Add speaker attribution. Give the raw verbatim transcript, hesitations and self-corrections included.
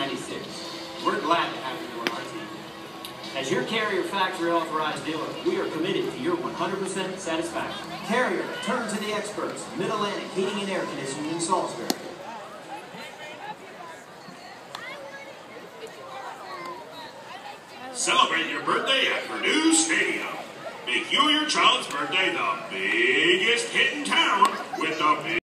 Speaker 1: ninety-six. We're glad to have you on our team. As your Carrier factory authorized dealer, we are committed to your one hundred percent satisfaction. Carrier, turn to the experts. Mid-Atlantic Heating and Air Conditioning in Salisbury.
Speaker 2: Celebrate your birthday at Purdue Stadium. Make you or your child's birthday the biggest hit in town with the big